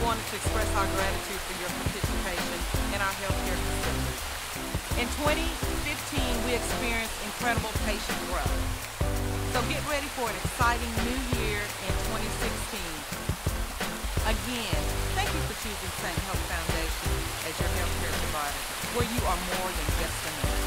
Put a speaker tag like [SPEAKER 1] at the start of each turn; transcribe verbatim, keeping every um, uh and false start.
[SPEAKER 1] wanted to express our gratitude for your participation in our healthcare facility. In twenty fifteen, we experienced incredible patient growth. So get ready for an exciting new year in twenty sixteen. Again, thank you for choosing Saint Hope Foundation as your healthcare provider, where you are more than just a number.